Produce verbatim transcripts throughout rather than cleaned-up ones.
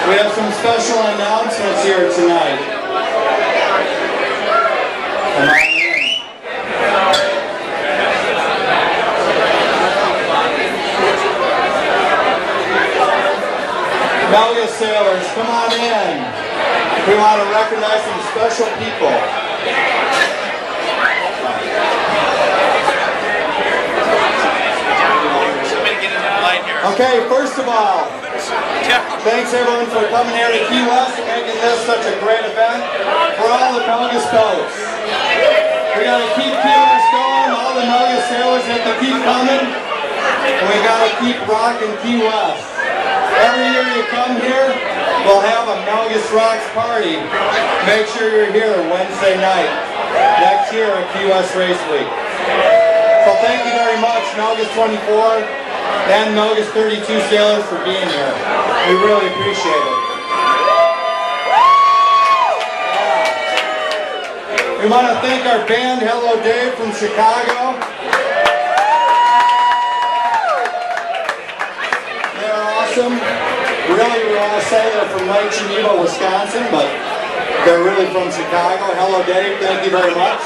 We have some special announcements here tonight. Come on in. Melges sailors, come on in. We want to recognize some special people. Okay, first of all, thanks everyone for coming here to Key West and making this such a great event for all the Melges boats. We got to keep Key West going, all the Melges sailors have to keep coming, and we got to keep rocking Key West. Every year you come here, we'll have a Melges Rocks party. Make sure you're here Wednesday night, next year at Key West Race Week. So thank you very much, Melges twenty-four. And Melges thirty-two sailors for being here. We really appreciate it. Yeah. We want to thank our band, Hello Dave from Chicago. They're awesome. Really, we want to say they're from Lake Geneva, Wisconsin, but they're really from Chicago. Hello Dave, thank you very much.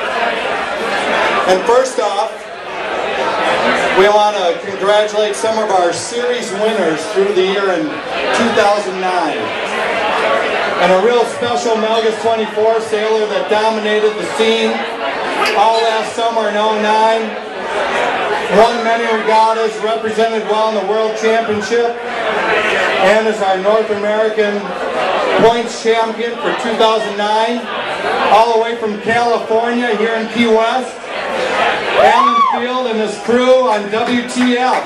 And first off, we want to congratulate some of our series winners through the year in two thousand nine. And a real special Melges twenty-four sailor that dominated the scene all last summer in oh nine. Won many regattas, represented well in the World Championship, and is our North American points champion for two thousand nine. All the way from California here in Key West. Alan Field and his crew on W T F.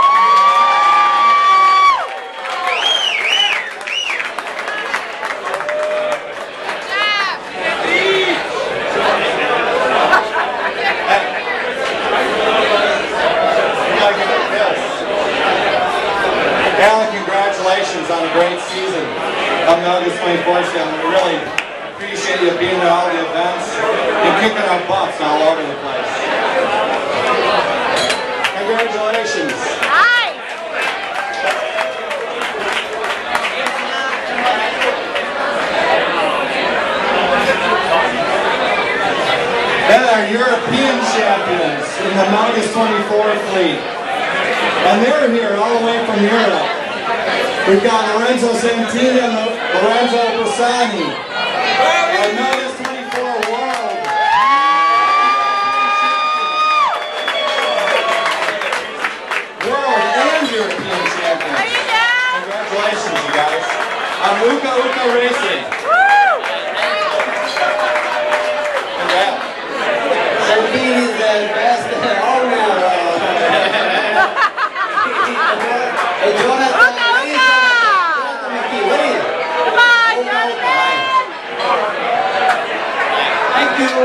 Alan, congratulations on a great season of Melges twenty-four seven. We really appreciate you being at all the events and kicking our butts all over the place. Congratulations. Hi. Then our European champions in the Melges twenty-four fleet. And they're here all the way from Europe. We've got Lorenzo Santini and Lorenzo Pisani. Our Melges twenty-four world. World and European champions. Congratulations, you guys. On Uka Uka Racing. Congrats. Santini is the best all-rounder. Thank you.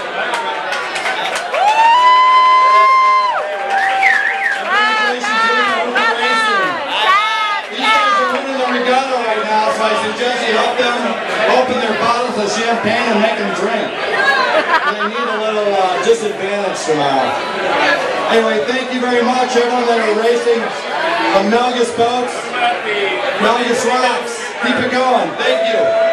Congratulations, Uka Uka Racing. These guys are winning the regatta right now, so I suggest you help them open their bottles of champagne and make them drink. They need a little uh, disadvantage tomorrow. Anyway, thank you very much, everyone that are racing the Melges boats. Melges Rocks. Keep it going. Thank you.